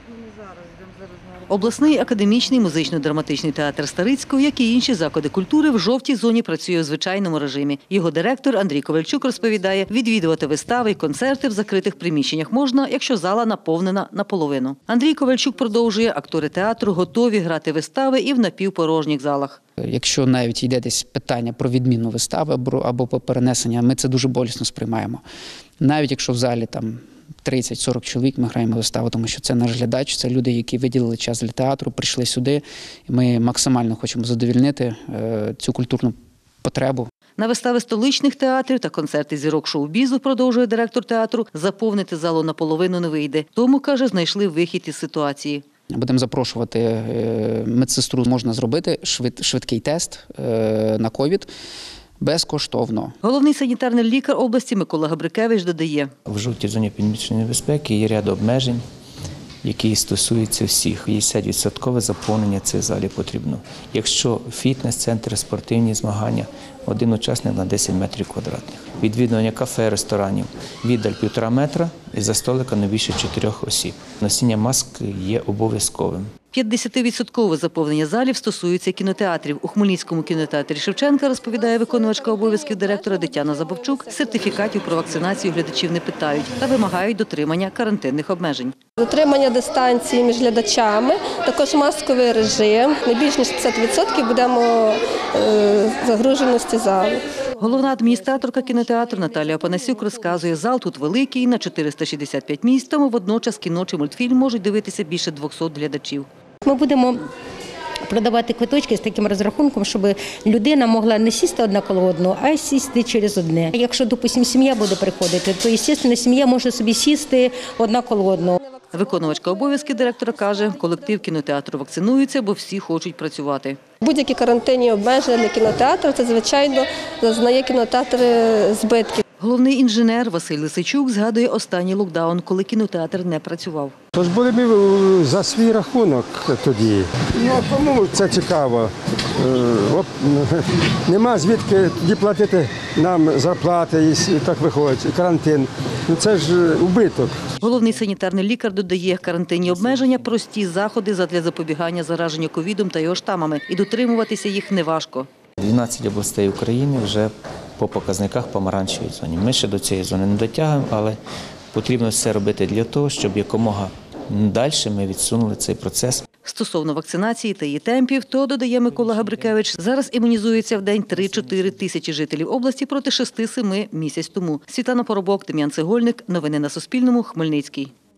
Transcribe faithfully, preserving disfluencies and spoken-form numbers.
Обласний академічний музично-драматичний театр Старицького, як і інші заклади культури, в жовтій зоні працює у звичайному режимі. Його директор Андрій Ковальчук розповідає, відвідувати вистави і концерти в закритих приміщеннях можна, якщо зала наповнена наполовину. Андрій Ковальчук продовжує, актори театру готові грати вистави і в напівпорожніх залах. Якщо навіть йде десь питання про відміну вистави або про перенесення, ми це дуже болісно сприймаємо. Навіть якщо в залі там тридцять-сорок чоловік, ми граємо виставу, тому що це наш глядач, це люди, які виділили час для театру, прийшли сюди. І ми максимально хочемо задовольнити цю культурну потребу. На вистави столичних театрів та концерти зірок шоу-бізу, продовжує директор театру, заповнити залу наполовину не вийде. Тому, каже, знайшли вихід із ситуації. Будемо запрошувати медсестру, можна зробити швидкий тест на ковід. Безкоштовно. Головний санітарний лікар області Микола Габрикевич додає. В жовтій зоні епідемічної небезпеки є ряд обмежень, які стосуються всіх. п'ятдесят відсотків заповнення цих залів потрібно. Якщо фітнес-центр, спортивні змагання, один учасник на десять метрів квадратних. Відвідування кафе, ресторанів, віддаль півтора метра і за столика не більше чотирьох осіб. Носіння маск є обов'язковим. п'ятдесятивідсоткове заповнення залів стосується кінотеатрів. У Хмельницькому кінотеатрі Шевченка, розповідає виконувачка обов'язків директора Тетяна Забовчук, сертифікатів про вакцинацію глядачів не питають та вимагають дотримання карантинних обмежень. Дотримання дистанції між глядачами, також масковий режим. Не більш ніж п'ятдесят відсотків будемо загруженості залу. Головна адміністраторка кінотеатру Наталія Панасюк розказує, зал тут великий, на чотириста шістдесят п'ять місць, тому водночас кіно чи мультфільм можуть дивитися більше двохсот глядачів. Ми будемо продавати квиточки з таким розрахунком, щоб людина могла не сісти одна коло одного, а й сісти через одне. Якщо, допустимо, сім'я буде приходити, то, звісно, сім'я може собі сісти одна коло одного. Виконувачка обов'язків директора каже, колектив кінотеатру вакцинується, бо всі хочуть працювати. Будь-які карантинні обмеження для кінотеатру – це, звичайно, зазнає кінотеатр збитків. Головний інженер Василь Лисичук згадує останній локдаун, коли кінотеатр не працював. Тож були ми за свій рахунок тоді. Ну, а кому це цікаво? Нема звідки тоді платити нам зарплати, і так виходить, карантин. Ну, це ж убиток. Головний санітарний лікар додає, карантинні обмеження – прості заходи задля запобігання зараженню ковідом та його штамами. І дотримуватися їх неважко. дванадцять областей України вже по показниках помаранчевої зоні. Ми ще до цієї зони не дотягуємо, але потрібно все робити для того, щоб якомога далі ми відсунули цей процес. Стосовно вакцинації та її темпів, то, додає Микола Габрикевич, зараз імунізується в день три-чотири тисячі жителів області проти шести-семи місяць тому. Світлана Поробок, Дем'ян Цегольник. Новини на Суспільному. Хмельницький.